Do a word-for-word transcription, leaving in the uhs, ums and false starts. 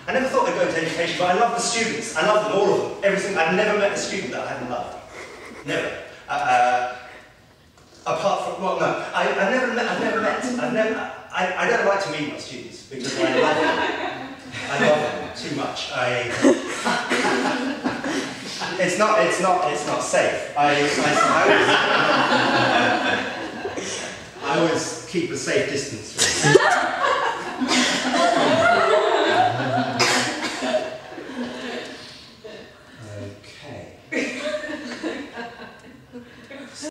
I never thought I'd go into education, but I love the students. I love them, all of them. Everything. I've never met a student that I haven't loved. Never. Uh, uh, apart from, well, no. I, I've never met, I've never met, I've never, I, I don't like to meet my students because I love them. I love them too much. I, it's not, it's not, it's not safe. I, I, I, always, I always keep a safe distance from them.